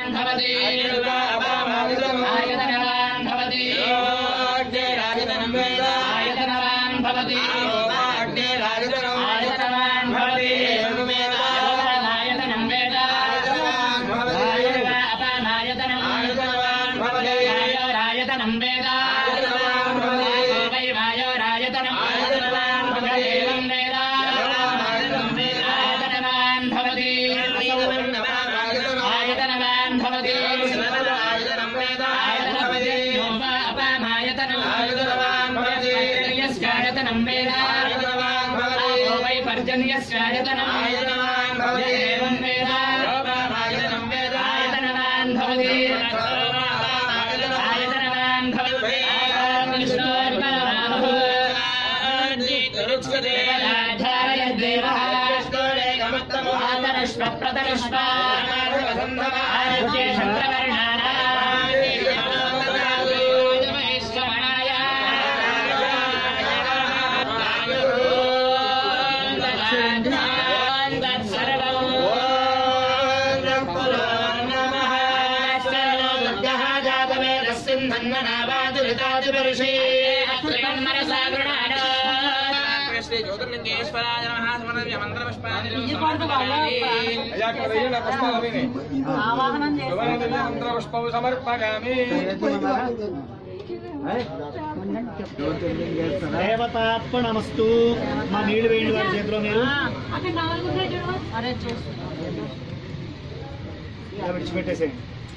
దేవతార్పణమస్తు. మా నీళ్లు వేయండి వారి చేతిలో. మీరు విడిచిపెట్టేసేయండి.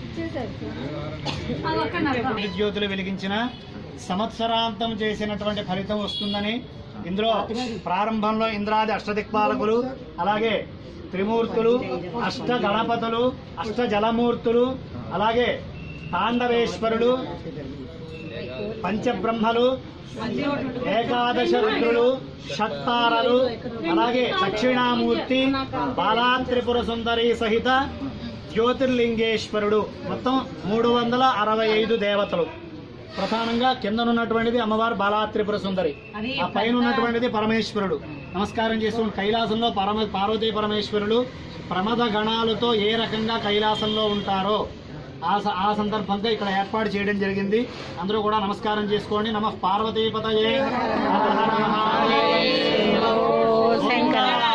జ్యోతులు వెలిగించిన సంవత్సరాంతం చేసినటువంటి ఫలితం వస్తుందని ఇందులో ప్రారంభంలో ఇంద్రాది అష్టదిక్పాలకులు, అలాగే త్రిమూర్తులు, అష్ట గణపతులు, అష్ట జలమూర్తులు, అలాగే తాండవేశ్వరుడు, పంచబ్రహ్మలు, ఏకాదశ రుద్రులు, షట్తారలు, అలాగే దక్షిణామూర్తి, బాలాత్రిపుర సుందరి సహిత జ్యోతిర్లింగేశ్వరుడు, మొత్తం 365 దేవతలు. ప్రధానంగా కిందనున్నటువంటిది అమ్మవారు బాలాత్రిపుర సుందరి, ఆ పైన ఉన్నటువంటిది పరమేశ్వరుడు. నమస్కారం చేసుకుని కైలాసంలో పార్వతీ పరమేశ్వరులు ప్రమద గణాలతో ఏ రకంగా కైలాసంలో ఉంటారో ఆ సందర్భంగా ఇక్కడ ఏర్పాటు చేయడం జరిగింది. అందరూ కూడా నమస్కారం చేసుకోండి. నమః పార్వతీపతయే.